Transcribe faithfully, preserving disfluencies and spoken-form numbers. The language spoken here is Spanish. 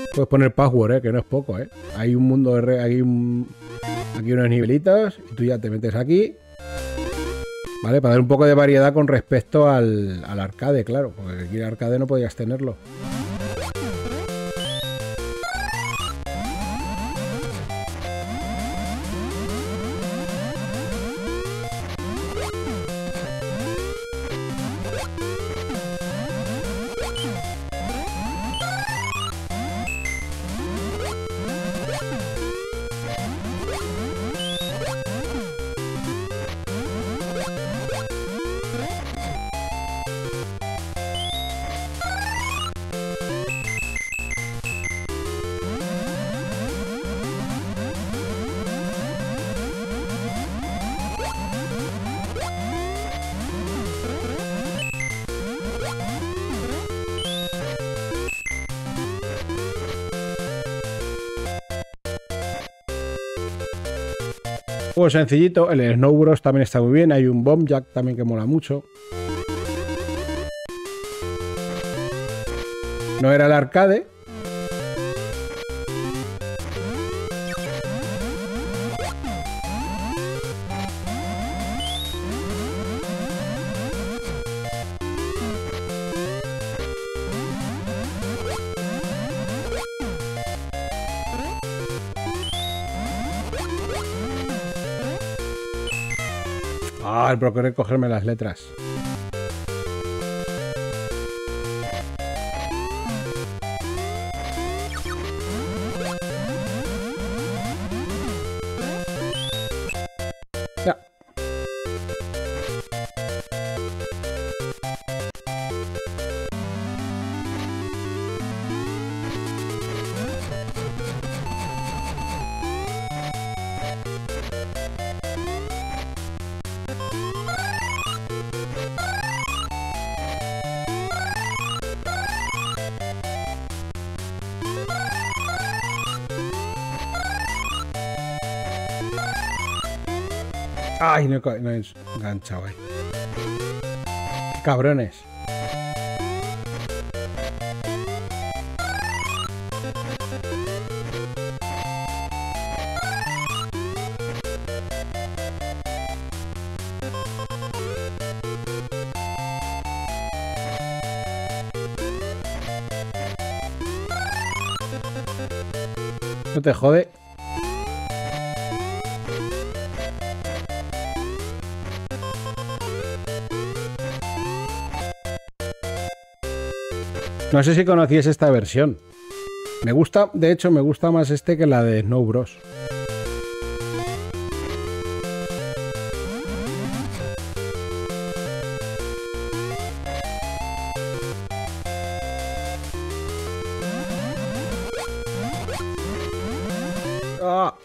Puedes poner password, ¿eh? Que no es poco, ¿eh? Hay un mundo de... Re... Hay un... Aquí unos nivelitos y tú ya te metes aquí. ¿Vale? Para dar un poco de variedad con respecto al, al arcade, claro. Porque aquí en arcade no podías tenerlo. Juego sencillito, el Snow Bros también está muy bien, hay un Bomb Jack también que mola mucho. No era el arcade. Ah, el procurar cogerme las letras. Ya. Ay, no, he- no he enganchado ahí. Qué cabrones. No te jode. No sé si conocíais esta versión. Me gusta, de hecho, me gusta más este que la de Snow Bros. ¡Ah!